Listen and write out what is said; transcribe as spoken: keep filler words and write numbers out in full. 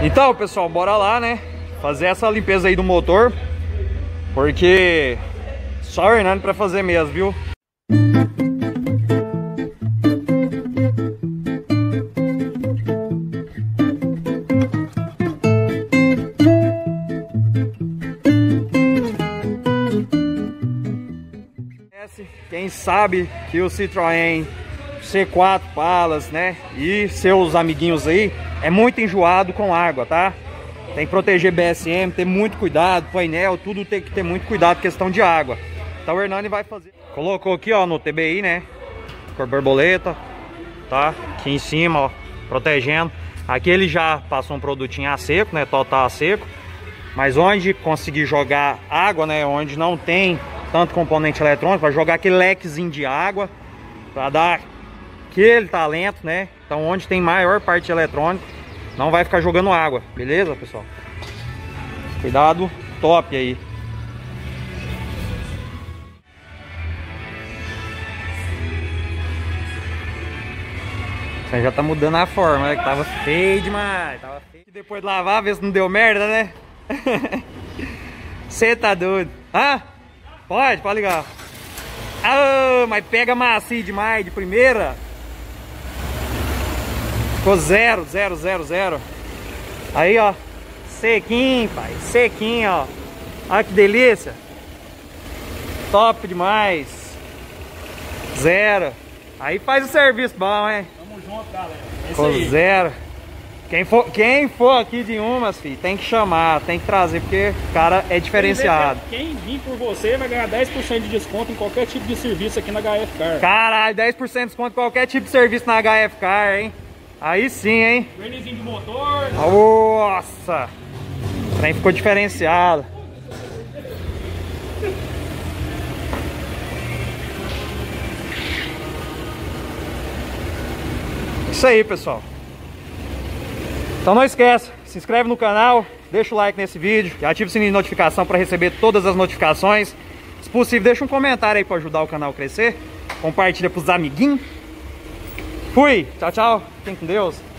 Então, pessoal, bora lá, né? Fazer essa limpeza aí do motor. Porque só o Hernani pra fazer mesmo, viu? Quem sabe que o Citroën C quatro Palace, né, e seus amiguinhos aí é muito enjoado com água, tá? Tem que proteger B S M, ter muito cuidado, painel, tudo tem que ter muito cuidado, questão de água. Então o Hernani vai fazer. Colocou aqui, ó, no T B I, né, cor borboleta, tá? Aqui em cima, ó, protegendo. Aqui ele já passou um produtinho a seco, né, total a seco. Mas onde conseguir jogar água, né, onde não tem tanto componente eletrônico, vai jogar aquele lequezinho de água para dar aquele talento, né? Então onde tem maior parte eletrônica, não vai ficar jogando água, beleza, pessoal? Cuidado top aí. Você já tá mudando a forma, né? Que tava feio demais, tava feio. Depois de lavar, ver se não deu merda, né? Você tá doido? Ah? Pode, pode ligar. Ah, mas pega macio demais de primeira. Ficou zero, zero, zero, zero. Aí, ó. Sequinho, pai. Sequinho, ó. Olha que delícia. Top demais. Zero. Aí faz o serviço bom, hein? Tamo junto, galera. É isso Ficou aí. zero. Quem for, quem for aqui de Umas, filho, tem que chamar, tem que trazer, porque o cara é diferenciado. Quem vir por você vai ganhar dez por cento de desconto em qualquer tipo de serviço aqui na H F Car. Caralho, dez por cento de desconto em qualquer tipo de serviço na H F Car, hein? Aí sim, hein? Vernizinho de motor. Nossa! O trem ficou diferenciado. Isso aí, pessoal. Então não esquece, se inscreve no canal, deixa o like nesse vídeo, ativa o sininho de notificação para receber todas as notificações. Se possível, deixa um comentário aí para ajudar o canal a crescer. Compartilha pros amiguinhos. Fui, tchau, tchau, fiquem com Deus.